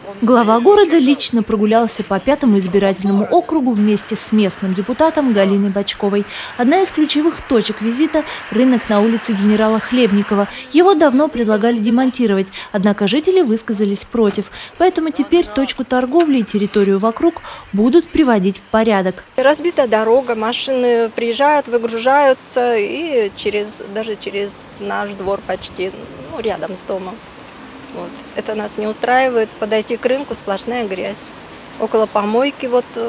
Глава города лично прогулялся по 5-му избирательному округу вместе с местным депутатом Галиной Бочковой. Одна из ключевых точек визита – рынок на улице генерала Хлебникова. Его давно предлагали демонтировать, однако жители высказались против. Поэтому теперь точку торговли и территорию вокруг будут приводить в порядок. Разбита дорога, машины приезжают, выгружаются и даже через наш двор почти, рядом с домом. Вот. Это нас не устраивает. Подойти к рынку — сплошная грязь. Около помойки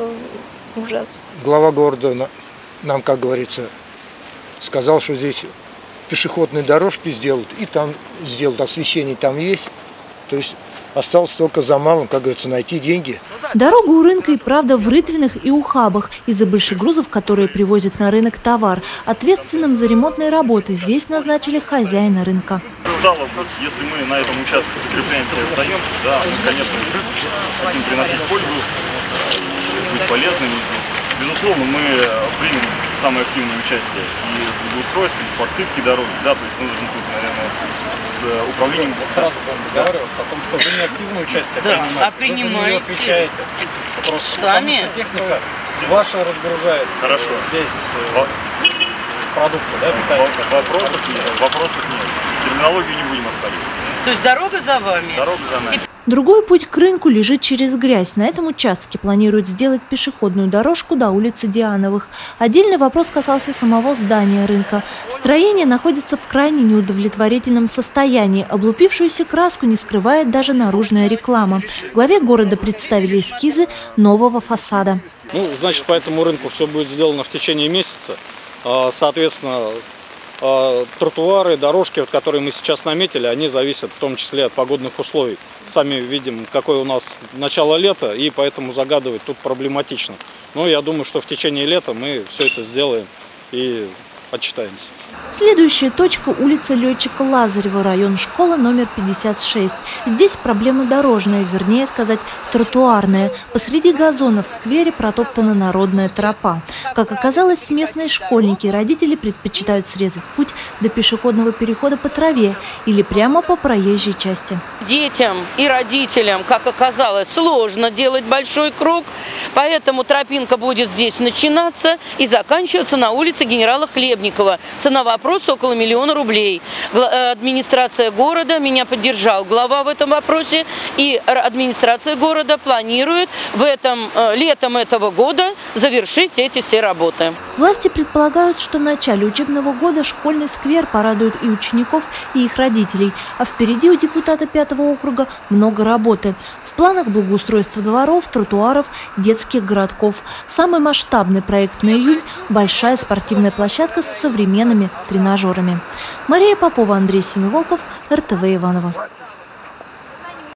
ужас. Глава города нам, как говорится, сказал, что здесь пешеходные дорожки сделают, и там сделают, освещение там есть. То есть осталось только за малым, как говорится, найти деньги. Дорога у рынка и правда в рытвинах и ухабах из-за большегрузов, которые привозят на рынок товар. Ответственным за ремонтные работы здесь назначили хозяина рынка. Стало быть, если мы на этом участке закрепляемся и остаемся, да, мы, конечно, хотим приносить пользу, быть полезными здесь. Безусловно, мы примем самое активное участие и в благоустройстве, и в подсыпке дороги, да, то есть мы должны тут, наверное, с управлением... Сразу будем договариваться о том, что вы не активное участие принимаете, а принимаете. Вы за нее отвечаете. Просто сами? Потому что техника ваша разгружает. Хорошо. Здесь продукты, да, питание. Вопросов нет. Терминологию не будем оспаривать. То есть дорога за вами? Дорога за нами. Другой путь к рынку лежит через грязь. На этом участке планируют сделать пешеходную дорожку до улицы Диановых. Отдельный вопрос касался самого здания рынка. Строение находится в крайне неудовлетворительном состоянии. Облупившуюся краску не скрывает даже наружная реклама. Главе города представили эскизы нового фасада. Значит, по этому рынку все будет сделано в течение месяца. Соответственно, тротуары, дорожки, которые мы сейчас наметили, они зависят в том числе от погодных условий. Сами видим, какое у нас начало лета, и поэтому загадывать тут проблематично. Но я думаю, что в течение лета мы все это сделаем и отчитаемся. Следующая точка – улица Летчика Лазарева, район школа номер 56. Здесь проблема дорожная, вернее сказать, тротуарная. Посреди газона в сквере протоптана народная тропа. Как оказалось, местные школьники и родители предпочитают срезать путь до пешеходного перехода по траве или прямо по проезжей части. Детям и родителям, как оказалось, сложно делать большой круг, поэтому тропинка будет здесь начинаться и заканчиваться на улице генерала Хлебникова. Цена вопроса около 1 000 000 рублей. Администрация города меня поддержал, глава в этом вопросе, и администрация города планирует летом этого года завершить эти все работы. Власти предполагают, что в начале учебного года школьный сквер порадует и учеников, и их родителей. А впереди у депутата 5-го округа много работы. В планах благоустройства дворов, тротуаров, детских городков. Самый масштабный проект на июнь – большая спортивная площадка с современными тренажерами. Мария Попова, Андрей Семиволков, РТВ Иваново.